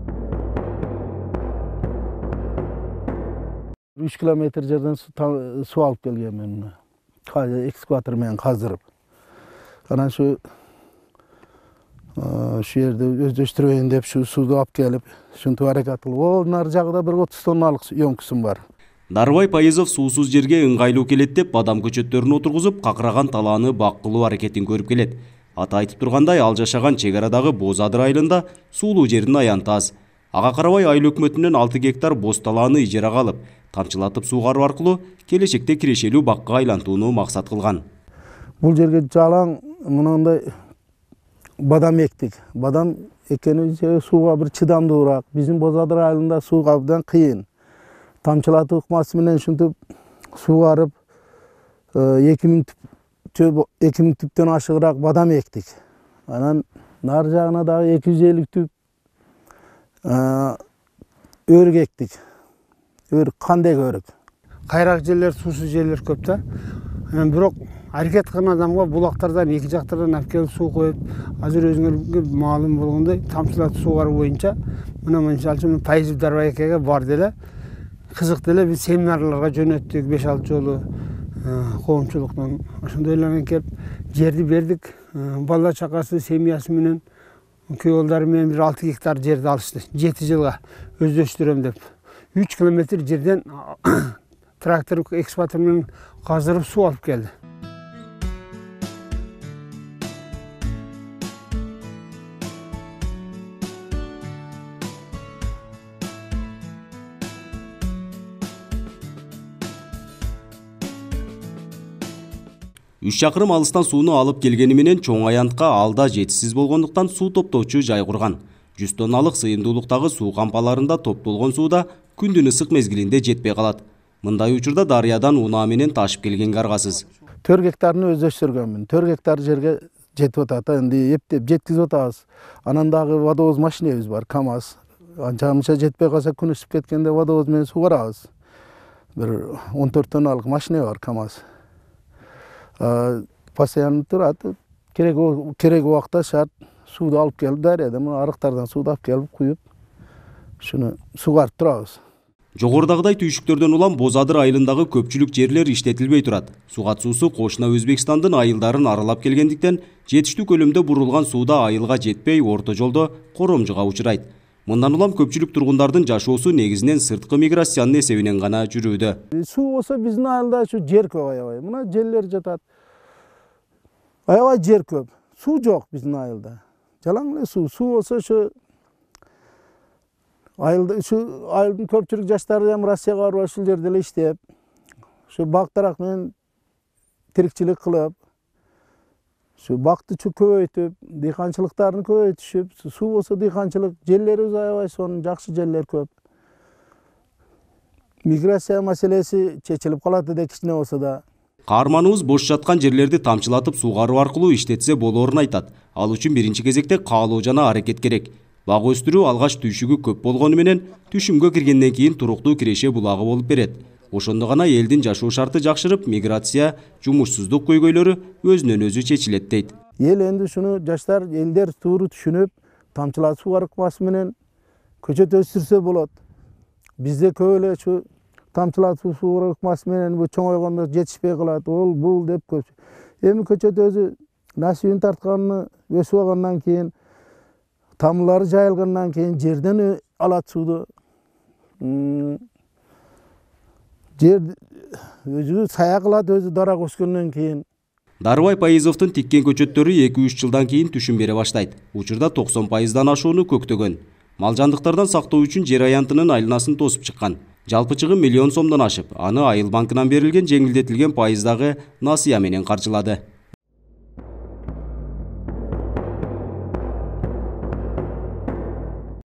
3 kilometr жерден su alıp gelgen men. Ekskavator men kazdırıp. Ana şu yerde özdeştireyin dep şu sudu alıp gelip, şuntu hareket kılıp, o nar jagda bir 30 tonnalık yönküsüm var. Дарбай Пайызов суусуз жерге ыңгайлуу келет деп бадам көчөттөрүн отургузуп, какыраган талааны бак кылуу аракетин көрүп келет. Ата айтып тургандай, ал жашаган чек арадагы Боз Адыр айылында суулуу жердин аянты аз. Ага карабай айыл өкмөтүнөн 6 гектар боз талааны ижарага алып, тамчылатып суугаруу аркылуу келечекте кирешелүү бакка айлантууну максат кылган. Бул жерге жалаң мынандай бадам эктик. Бадам экени сууга бир чыдамдуураак. Биздин Боз Адыр айылында сууга абдан кыйын. Тамчылатуу ыкмасы менен ушинтип суугарып 2000 түптөн ашыгыраак бадам эктик. Анан нар жагына дагы 250 түп өрүк эктик. Өрүк, кандек өрүк. Кайрак жерлер, суусуз жерлер көп да. Бирок аракет кылган адамга булактардан эки жактардан алып келип суу коюп, азыр өзүңөргө маалым болгондой тамчылатып суугаруу боюнча мына мынча Пайызов Дарбай экеге бар деле. Кызык деле биз семинарларга жөнөттүк 5-6 жолу коомчулуктан. Ошондойлорго келип жерди бердик. Бала чакасы, семьясы менен күйөө балдары менен 6 гектар жерди алышты. 7 жылга өздөштүрөм деп. 3 километр жерден трактор, экскаватор менен каздырып суу алып келди. Үч чакырым алыстан сууну алып келгени менен чоң аянтка алда жетишсиз болгондуктан суу топтоочу жай курган. 100 тонналык сыйымдуулуктагы суу кампаларында топтолгон сууда күндүн ысык мезгилинде жетпей калат. Мындай учурда дарыядан унаа менен ташып келгенге аргасыз. 4 гектарны өздөштүргөнмүн. 4 гектар жерге жетип атат. Энди эптеп жеткизип атабыз. Анан дагы водовоз машинебиз бар, КАМАЗ. Анча жетпей калса күн ысып кеткенде водовоз менен суугарабыз. Бир 14 тонналык машина бар, КАМАЗ. Постоянно турат. Керек убакта шарт сууду алып келип дарыядан, арыктардан сууду алып келип куюп, шуну суугарып турабыз. Жогорудагыдай түйшүктөрдөн улам Боз Адыр айылындагы көпчүлүк жерлер иштетилбей турат. Сугат суусу кошуна Өзбекстандын айылдарын аралап келгендиктен, жетиштүү көлөмдө бурулган сууда айылга жетпей, орто жолдо коромжуга учурайт. Мындан улам көпчүлүк тургундардын жашоосу негизинен сырткы миграциянын эсебинен гана жүрүүдө. Суу болсо биздин айылда ушу жер көп аябай. Мына жерлер жатат. Аябай жер көп. Суу жок биздин айылда. Жалаң эле суу. Суу болсо ушу айылдын көпчүлүк жаштары дем Россияга барып ушул жерде эле иштеп, ушу бактарак менен тирикчилик кылып, ушу бакты көбөйтүп, дыйканчылыктарын көбөйтүшүп, суу болсо дыйканчылык жерлерибиз аябай сонун жакшы жерлер көп. Миграция маселеси чечилип калат да кичине болсо да. Каарманыбыз бош жаткан жерлерди тамчылатып суугаруу аркылуу иштетсе болоорун айтат. Ал үчүн биринчи кезекте каалоо жана аракет керек. Бак өстүрүү алгач түйшүгү көп болгону менен түшүмгө киргенден кийин туруктуу киреше булагы болуп берет. Ошондо гана элдин жашоо шарты жакшырып, миграция, жумушсуздук көйгөйлөрү өзүнөн өзү чечилет дейт. Эл энди ушуну жаштар, элдер туура түшүнүп, тамчылатып суугаруу ыкмасы менен көчөт өстүрсө болот. Бизде көп эле ушу тамчылатып суугаруу ыкмасы менен чоңойгондо жетишпей калат, ол бул деп көп. Эми көчөт өзү насибин тартканын өсүп алгандан кийин, тамырлары жайылгандан кийин жерден алат сууду. Жер өзү сая кылат, өзү дарак өскөндөн кийин. Дарбай Пайызовдун тиккен көчөттөрү 2-3 жылдан кийин түшүм бере баштайт. Учурда 90%дан ашууну көктөгөн. Мал жандыктардан сактоо үчүн жер аянтынын айланасын тосуп чыккан. Жалпы чыгым 1 миллион сомдон ашып, аны Айыл банкынан берилген жеңилдетилген пайыздагы насыя менен каржылады.